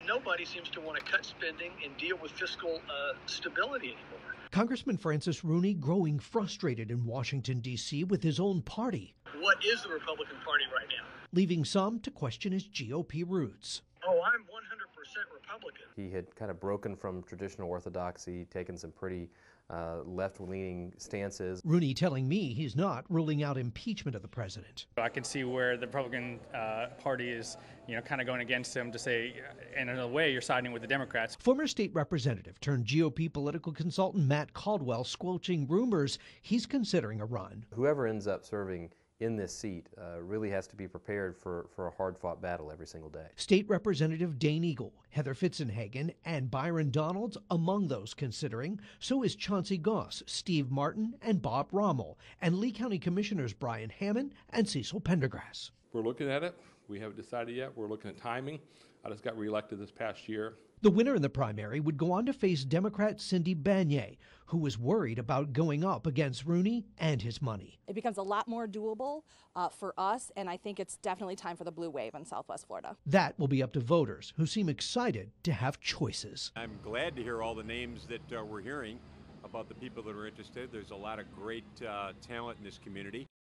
nobody seems to want to cut spending and deal with fiscal stability anymore. Congressman Rooney growing frustrated in Washington, D.C. with his own party. What is the Republican Party right now? Leaving some to question his GOP roots. Oh, I'm 100% Republican. He had kind of broken from traditional orthodoxy, taken some pretty left-leaning stances. Rooney telling me he's not ruling out impeachment of the president. I can see where the Republican Party is, kind of going against him to say, and in a way, you're siding with the Democrats. Former state representative turned GOP political consultant Matt Caldwell squelching rumors he's considering a run. Whoever ends up serving in this seat really has to be prepared for a hard-fought battle every single day. State Representative Dane Eagle, Heather Fitzenhagen, and Byron Donalds among those considering. So is Chauncey Goss, Steve Martin, and Bob Rommel, and Lee County Commissioners Brian Hammond and Cecil Pendergrass. We're looking at it. We haven't decided yet. We're looking at timing. I just got reelected this past year. The winner in the primary would go on to face Democrat Cindy Banyai, who was worried about going up against Rooney and his money. It becomes a lot more doable for us, and I think it's definitely time for the blue wave in Southwest Florida. That will be up to voters, who seem excited to have choices. I'm glad to hear all the names that we're hearing about the people that are interested. There's a lot of great talent in this community.